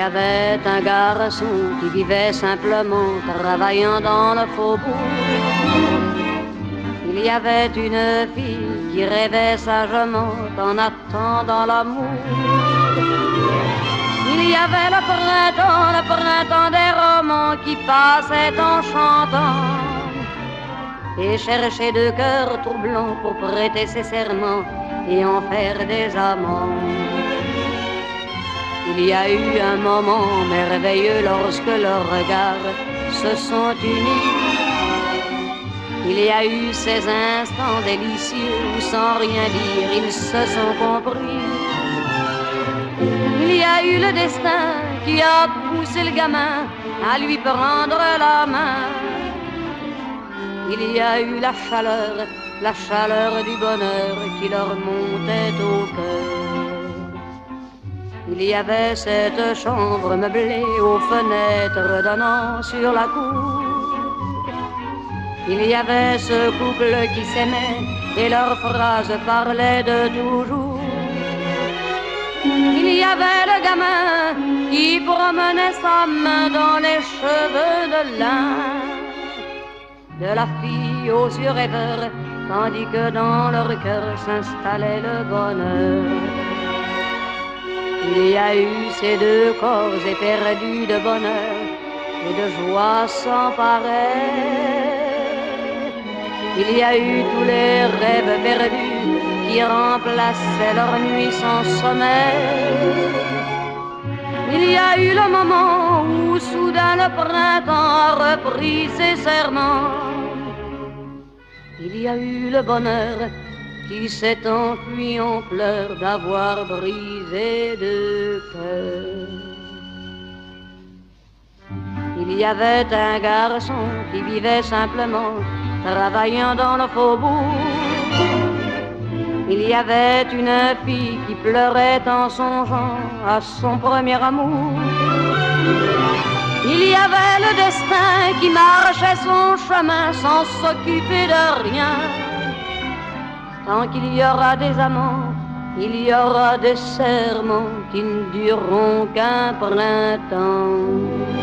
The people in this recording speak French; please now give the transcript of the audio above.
avait un garçon qui vivait simplement, travaillant dans le faubourg. Il y avait une fille qui rêvait sagement en attendant l'amour. Il y avait le printemps des romans qui passait en chantant et cherchait deux cœurs troublants pour prêter ses serments et en faire des amants. Il y a eu un moment merveilleux lorsque leurs regards se sont unis. Il y a eu ces instants délicieux où sans rien dire ils se sont compris. Il y a eu le destin qui a poussé le gamin à lui prendre la main. Il y a eu la chaleur du bonheur qui leur montait au cœur. Il y avait cette chambre meublée aux fenêtres donnant sur la cour. Il y avait ce couple qui s'aimait et leurs phrases parlaient de toujours. Il y avait le gamin qui promenait sa main dans les cheveux de lin de la fille aux yeux rêveurs, tandis que dans leur cœur s'installait le bonheur. Il y a eu ces deux corps éperdus de bonheur et de joie sans pareil. Il y a eu tous les rêves perdus qui remplaçaient leur nuit sans sommeil. Il y a eu le moment où soudain le printemps a repris ses serments. Il y a eu le bonheur qui s'est enfui en pleurs d'avoir brisé deux cœurs. Il y avait un garçon qui vivait simplement, travaillant dans le faubourg. Il y avait une fille qui pleurait en songeant à son premier amour. Il y avait le destin qui marchait son chemin sans s'occuper de rien. Tant qu'il y aura des amants, il y aura des serments qui ne dureront qu'un printemps.